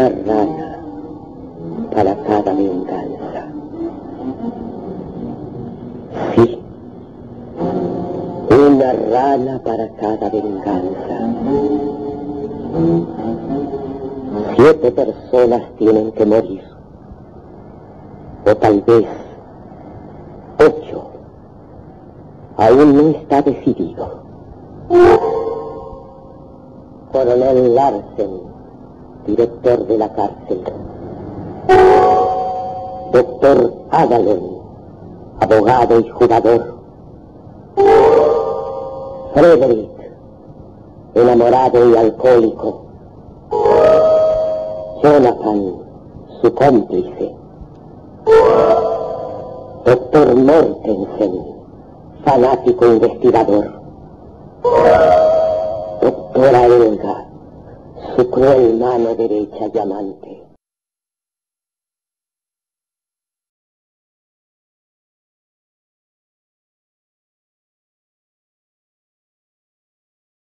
Una rana para cada venganza. Sí, una rana para cada venganza. 7 personas tienen que morir. O tal vez 8. Aún no está decidido. Coronel Larsen, director de la cárcel. Doctor Adalen, abogado y jugador. Frederick, enamorado y alcohólico. Jonathan, su cómplice. Doctor Mortensen, fanático investigador. Doctora Elga, su cruel mano derecha y amante.